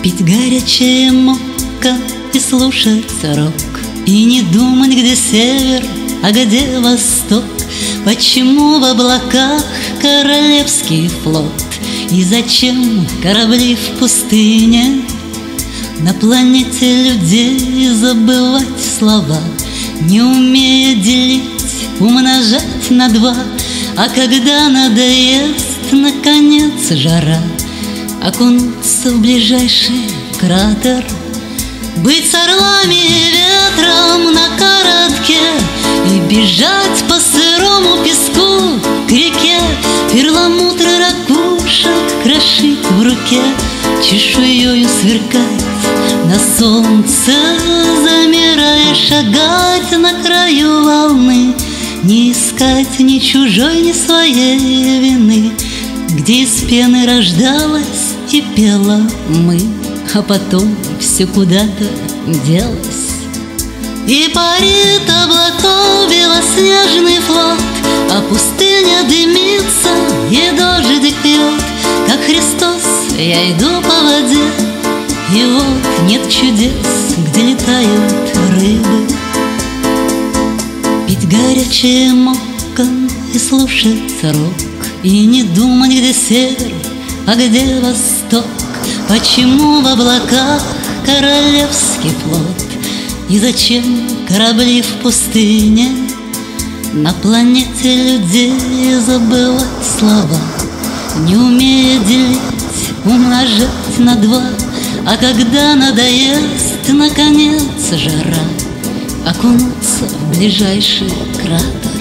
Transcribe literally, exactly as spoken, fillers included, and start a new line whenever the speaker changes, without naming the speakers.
Пить горячее мока и слушать рок, и не думать, где север, а где восток. Почему в облаках королевский флот? И зачем корабли в пустыне? На планете людей забывать слова, не умея делить, умножать на два. А когда надоест, наконец, жара, окунуться в ближайший кратер, быть с орлами и ветром на коротке и бежать по сырому песку к реке. Перламутр ракушек крошить в руке, чешуёю сверкать на солнце, замирая, шагать на краю волны, не искать ни чужой, ни своей вины, где из пены рождалась и пела мы, а потом все куда-то делось. И парит облаков белоснежный флот, а пустыня дымится, и дождик пьет. Как Христос я иду по воде, и вот нет чудес, где летают рыбы. Пить горячее мока и слушать рок, и не думать, где север, а где восток. Почему в облаках королевский флот? И зачем корабли в пустыне? На планете людей забывать слова, не умея делить, умножать на два. А когда надоест, наконец, жара, окунуться в ближайший кратер,